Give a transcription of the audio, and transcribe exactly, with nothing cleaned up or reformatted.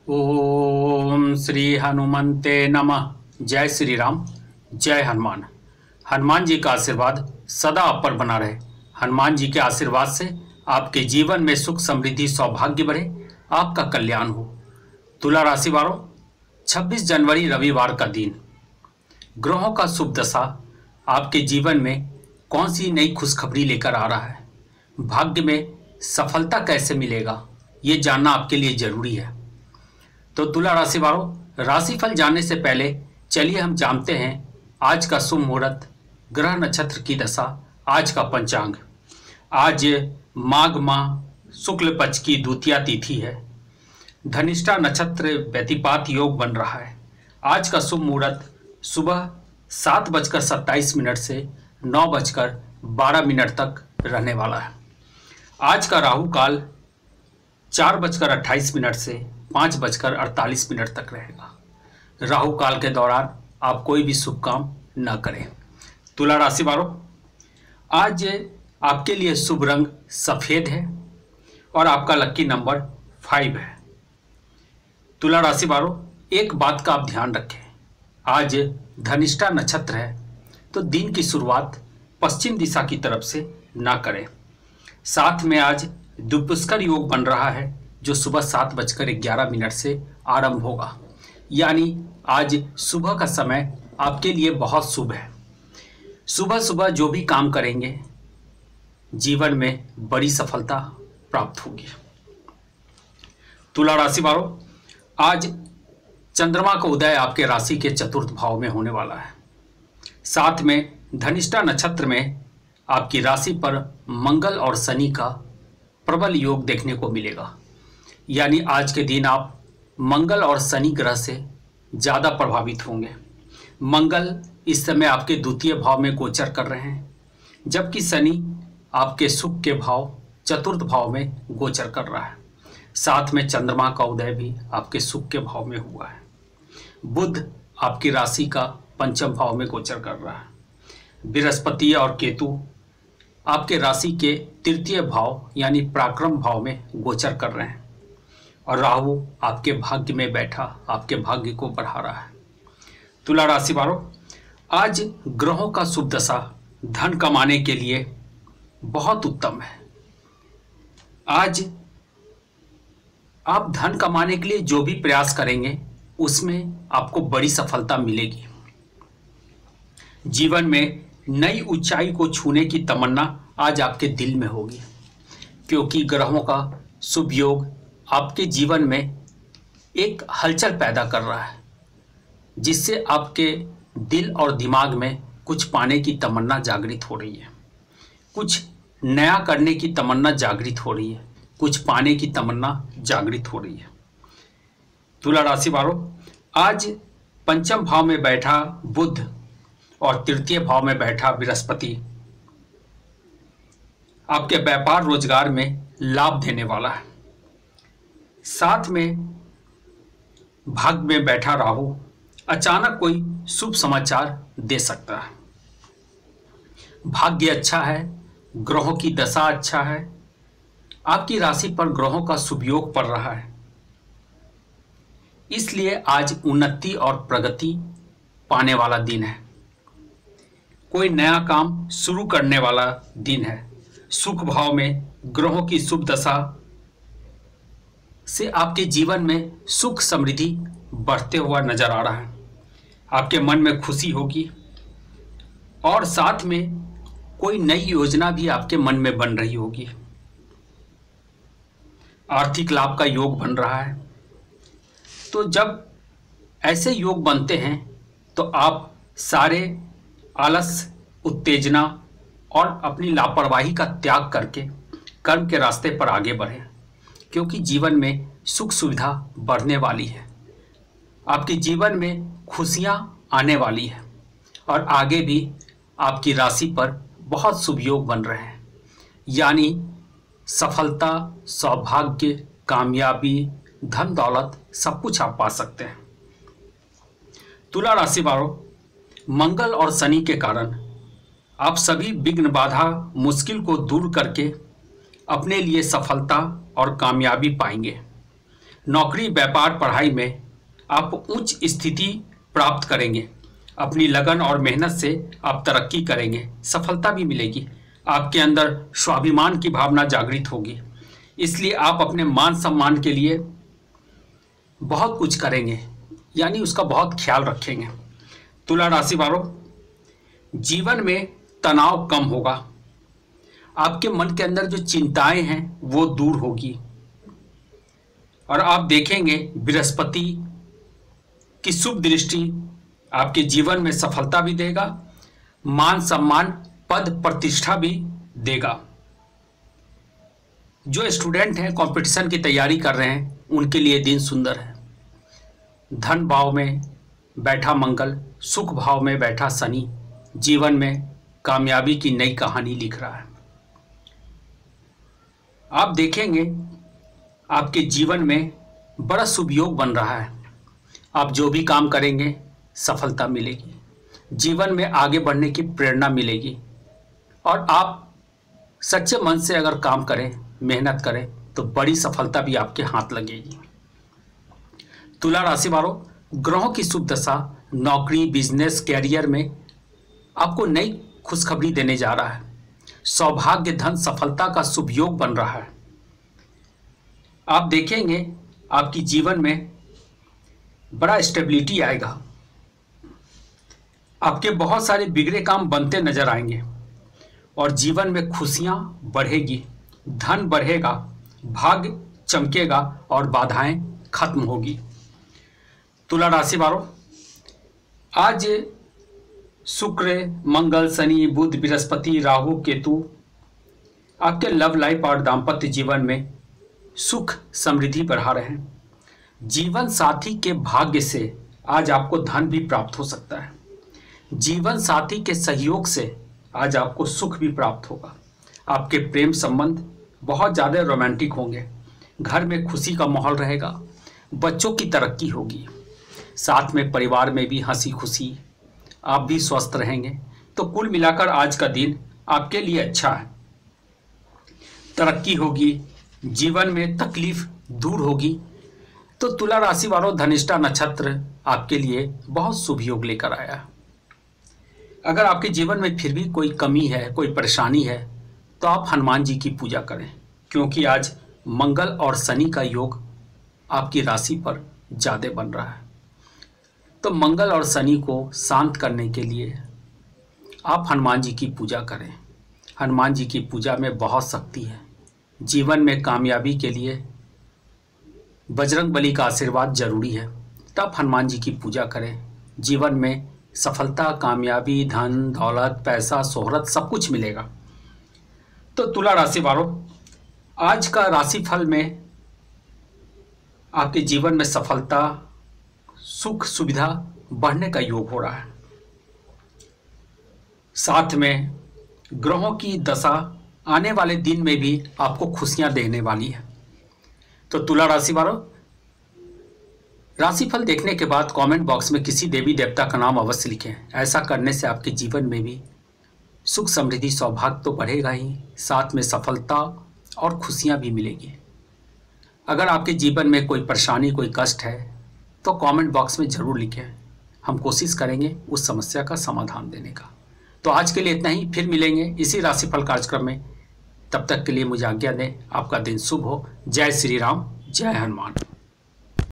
ओम श्री हनुमंते नमः। जय श्री राम, जय हनुमान। हनुमान जी का आशीर्वाद सदा आप पर बना रहे। हनुमान जी के आशीर्वाद से आपके जीवन में सुख समृद्धि सौभाग्य बढ़े, आपका कल्याण हो। तुला राशि वालों, छब्बीस जनवरी रविवार का दिन, ग्रहों का शुभ दशा आपके जीवन में कौन सी नई खुशखबरी लेकर आ रहा है, भाग्य में सफलता कैसे मिलेगा, ये जानना आपके लिए जरूरी है। तो तुला राशि वालों, राशिफल जानने से पहले चलिए हम जानते हैं आज का शुभ मुहूर्त, ग्रह नक्षत्र की दशा, आज का पंचांग। आज माघ माह शुक्ल पक्ष की द्वितीया तिथि है। धनिष्ठा नक्षत्र व्यतिपात योग बन रहा है। आज का शुभ मुहूर्त सुबह सात बजकर सत्ताईस मिनट से नौ बजकर बारह मिनट तक रहने वाला है। आज का राहु काल चार बजकर अट्ठाईस मिनट से पाँच बजकर अड़तालीस मिनट तक रहेगा। राहु काल के दौरान आप कोई भी शुभ काम न करें। तुला राशि वालों, आज आपके लिए शुभ रंग सफ़ेद है और आपका लकी नंबर फाइव है। तुला राशि वालों, एक बात का आप ध्यान रखें, आज धनिष्ठा नक्षत्र है तो दिन की शुरुआत पश्चिम दिशा की तरफ से ना करें। साथ में आज दुपुष्कर योग बन रहा है जो सुबह सात बजकर ग्यारह मिनट से आरंभ होगा, यानी आज सुबह का समय आपके लिए बहुत शुभ है। सुबह सुबह जो भी काम करेंगे जीवन में बड़ी सफलता प्राप्त होगी। तुला राशि वालों, आज चंद्रमा का उदय आपके राशि के चतुर्थ भाव में होने वाला है। साथ में धनिष्ठा नक्षत्र में आपकी राशि पर मंगल और शनि का प्रबल योग देखने को मिलेगा, यानी आज के दिन आप मंगल और शनि ग्रह से ज़्यादा प्रभावित होंगे। मंगल इस समय आपके द्वितीय भाव में गोचर कर रहे हैं, जबकि शनि आपके सुख के भाव चतुर्थ भाव में गोचर कर रहा है। साथ में चंद्रमा का उदय भी आपके सुख के भाव में हुआ है। बुध आपकी राशि का पंचम भाव में गोचर कर रहा है। बृहस्पति और केतु आपके राशि के तृतीय भाव यानी पराक्रम भाव में गोचर कर रहे हैं, और राहु आपके भाग्य में बैठा आपके भाग्य को बढ़ा रहा है। तुला राशि वालों, आज ग्रहों का शुभ दशा धन कमाने के लिए बहुत उत्तम है। आज आप धन कमाने के लिए जो भी प्रयास करेंगे उसमें आपको बड़ी सफलता मिलेगी। जीवन में नई ऊंचाई को छूने की तमन्ना आज आपके दिल में होगी, क्योंकि ग्रहों का शुभ योग आपके जीवन में एक हलचल पैदा कर रहा है, जिससे आपके दिल और दिमाग में कुछ पाने की तमन्ना जागृत हो रही है, कुछ नया करने की तमन्ना जागृत हो रही है, कुछ पाने की तमन्ना जागृत हो रही है। तुला राशि वालों, आज पंचम भाव में बैठा बुध और तृतीय भाव में बैठा बृहस्पति आपके व्यापार रोजगार में लाभ देने वाला है। साथ में भाग्य में बैठा राहु अचानक कोई शुभ समाचार दे सकता है। भाग्य अच्छा है, ग्रहों की दशा अच्छा है, आपकी राशि पर ग्रहों का शुभ योग पड़ रहा है, इसलिए आज उन्नति और प्रगति पाने वाला दिन है। कोई नया काम शुरू करने वाला दिन है। सुख भाव में ग्रहों की शुभ दशा से आपके जीवन में सुख समृद्धि बढ़ते हुआ नजर आ रहा है। आपके मन में खुशी होगी और साथ में कोई नई योजना भी आपके मन में बन रही होगी। आर्थिक लाभ का योग बन रहा है। तो जब ऐसे योग बनते हैं तो आप सारे आलस, उत्तेजना और अपनी लापरवाही का त्याग करके कर्म के रास्ते पर आगे बढ़ें, क्योंकि जीवन में सुख सुविधा बढ़ने वाली है। आपके जीवन में खुशियां आने वाली है और आगे भी आपकी राशि पर बहुत शुभ योग बन रहे हैं, यानी सफलता, सौभाग्य, कामयाबी, धन दौलत सब कुछ आप पा सकते हैं। तुला राशि वालों, मंगल और शनि के कारण आप सभी विघ्न बाधा मुश्किल को दूर करके अपने लिए सफलता और कामयाबी पाएंगे। नौकरी, व्यापार, पढ़ाई में आप उच्च स्थिति प्राप्त करेंगे। अपनी लगन और मेहनत से आप तरक्की करेंगे, सफलता भी मिलेगी। आपके अंदर स्वाभिमान की भावना जागृत होगी, इसलिए आप अपने मान सम्मान के लिए बहुत कुछ करेंगे, यानी उसका बहुत ख्याल रखेंगे। तुला राशि वालों, जीवन में तनाव कम होगा। आपके मन के अंदर जो चिंताएं हैं वो दूर होगी और आप देखेंगे बृहस्पति की शुभ दृष्टि आपके जीवन में सफलता भी देगा, मान सम्मान, पद प्रतिष्ठा भी देगा। जो स्टूडेंट हैं, कंपटीशन की तैयारी कर रहे हैं, उनके लिए दिन सुंदर है। धन भाव में बैठा मंगल, सुख भाव में बैठा शनि जीवन में कामयाबी की नई कहानी लिख रहा है। आप देखेंगे आपके जीवन में बड़ा शुभ योग बन रहा है। आप जो भी काम करेंगे सफलता मिलेगी, जीवन में आगे बढ़ने की प्रेरणा मिलेगी और आप सच्चे मन से अगर काम करें, मेहनत करें तो बड़ी सफलता भी आपके हाथ लगेगी। तुला राशि वालों, ग्रहों की शुभ दशा नौकरी, बिजनेस, कैरियर में आपको नई खुशखबरी देने जा रहा है। सौभाग्य, धन, सफलता का शुभ योग बन रहा है। आप देखेंगे आपकी जीवन में बड़ा स्टेबिलिटी आएगा। आपके बहुत सारे बिगड़े काम बनते नजर आएंगे और जीवन में खुशियां बढ़ेगी, धन बढ़ेगा, भाग्य चमकेगा और बाधाएं खत्म होगी। तुला राशि वालों, आज शुक्र, मंगल, शनि, बुध, बृहस्पति, राहु, केतु आपके लव लाइफ और दाम्पत्य जीवन में सुख समृद्धि बढ़ा रहे हैं। जीवन साथी के भाग्य से आज आपको धन भी प्राप्त हो सकता है। जीवन साथी के सहयोग से आज आपको सुख भी प्राप्त होगा। आपके प्रेम संबंध बहुत ज़्यादा रोमांटिक होंगे, घर में खुशी का माहौल रहेगा, बच्चों की तरक्की होगी, साथ में परिवार में भी हंसी खुशी, आप भी स्वस्थ रहेंगे। तो कुल मिलाकर आज का दिन आपके लिए अच्छा है। तरक्की होगी, जीवन में तकलीफ दूर होगी। तो तुला राशि वालों, धनिष्ठा नक्षत्र आपके लिए बहुत शुभ योग लेकर आया है। अगर आपके जीवन में फिर भी कोई कमी है, कोई परेशानी है, तो आप हनुमान जी की पूजा करें, क्योंकि आज मंगल और शनि का योग आपकी राशि पर ज़्यादा बन रहा है। तो मंगल और शनि को शांत करने के लिए आप हनुमान जी की पूजा करें। हनुमान जी की पूजा में बहुत शक्ति है। जीवन में कामयाबी के लिए बजरंग बली का आशीर्वाद जरूरी है। तो आप हनुमान जी की पूजा करें, जीवन में सफलता, कामयाबी, धन, दौलत, पैसा, शोहरत सब कुछ मिलेगा। तो तुला राशि वालों, आज का राशिफल में आपके जीवन में सफलता, सुख, सुविधा बढ़ने का योग हो रहा है। साथ में ग्रहों की दशा आने वाले दिन में भी आपको खुशियां देने वाली है। तो तुला राशि वालों, राशिफल देखने के बाद कमेंट बॉक्स में किसी देवी देवता का नाम अवश्य लिखें। ऐसा करने से आपके जीवन में भी सुख, समृद्धि, सौभाग्य तो बढ़ेगा ही, साथ में सफलता और खुशियां भी मिलेगी। अगर आपके जीवन में कोई परेशानी, कोई कष्ट है तो कमेंट बॉक्स में ज़रूर लिखें। हम कोशिश करेंगे उस समस्या का समाधान देने का। तो आज के लिए इतना ही, फिर मिलेंगे इसी राशिफल कार्यक्रम में। तब तक के लिए मुझे आज्ञा दें। आपका दिन शुभ हो। जय श्री राम, जय हनुमान।